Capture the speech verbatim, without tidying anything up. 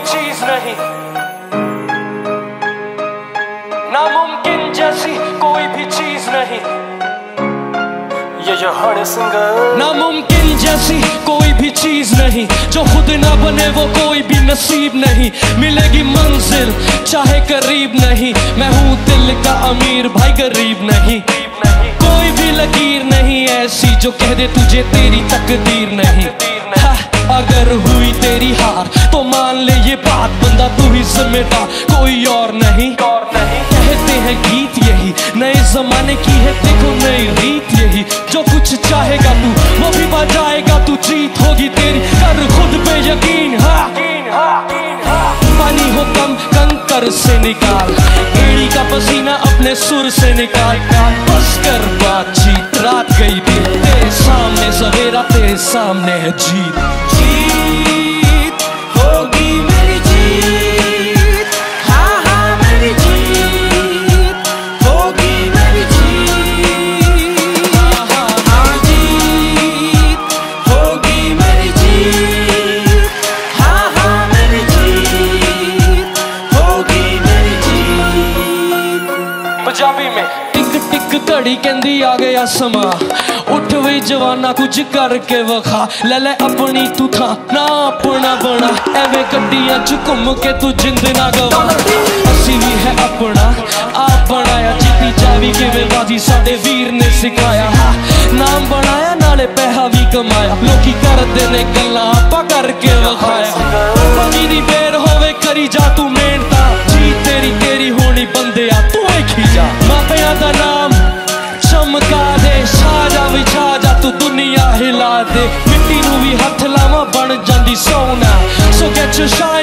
चीज नहीं, नामुमकिन जैसी कोई भी चीज नहीं। ये जो हर सिंगर नामुमकिन जैसी कोई भी चीज नहीं, जो खुद ना बने वो कोई भी नसीब नहीं। मिलेगी मंजिल चाहे करीब नहीं, मैं हूँ दिल का अमीर भाई गरीब नहीं। कोई भी लकीर नहीं ऐसी जो कह दे तुझे तेरी तकदीर नहीं। हाँ, अगर हुई तेरी हार तो मान ले ये बात, बंदा तू ही जिम्मेदार कोई और नहीं। कहते हैं गीत यही नए जमाने की है, देखो नई रीत यही। जो कुछ चाहेगा तू वो भी बजाएगा, तू जीत होगी तेरी, कर खुद पे यकीन। हाँ, पानी हो कम कंकर से निकाल, एड़ी का पसीना अपने सुर से निकाल। बस कर बातचीत, रात गई भी तेरे सामने, सवेरा तेरे सामने है। जीत जीत होगी मेरी जीत, हाँ हाँ मेरी जीत होगी मेरी जीत, हाँ हाँ हाँ जीत होगी मेरी जीत, हाँ हाँ मेरी जीत होगी मेरी जीत। पंजाबी में टिक टिक घड़ी कहंदी आ गया समा, उठ वे जवाना कुछ करके वखा। ले ले अपनी तू था ना अपना बना, एवे गड्डियां च घूम के तू जिंद ना गवा। असी भी है अपना आप बनाया, जीती जावी किवें बाजी साडे वीर ने सिखाया। नाम बनाया नाले पैसा भी कमाया, लोकी करदे ने गल्लां आपां करके वखाया। बनी दी बेर होवे करी जा तू मेहनता, जीत तेरी तेरी होनी बंदिया तू वेखी जा। मापियां दा नाम चमका दे, छा जा विछा जा तू दुनिया हिला दे। मिट्टी नू भी हथ लावा बन जांदी सोना, सो गेट योर शॉट